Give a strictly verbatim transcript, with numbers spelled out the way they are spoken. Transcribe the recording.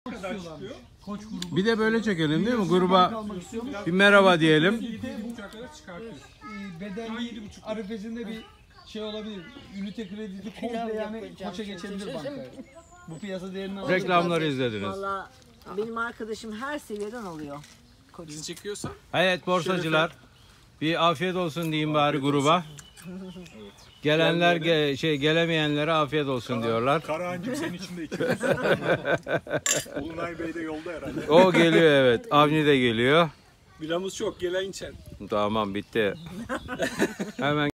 Koç grubu. Bir de böyle çekelim değil mi? Gruba bir merhaba diyelim. Bedelli arifesinde bir şey olabilir. Ünite kredisi komple yani Koç'a geçebilir bankaya. Bu piyasa değerinden alacak. Reklamları izlediniz. Valla benim arkadaşım her seviyeden alıyor. Bizi çekiyorsa. Evet borsacılar. Bir afiyet olsun diyeyim bari gruba. Gelenler ge şey gelemeyenlere afiyet olsun diyorlar. Karahan'cığım senin için de içiyoruz. Ulunay Bey de yolda herhalde. O geliyor evet. Avni de geliyor. Biramız çok, gelen içer. Tamam bitti. Hemen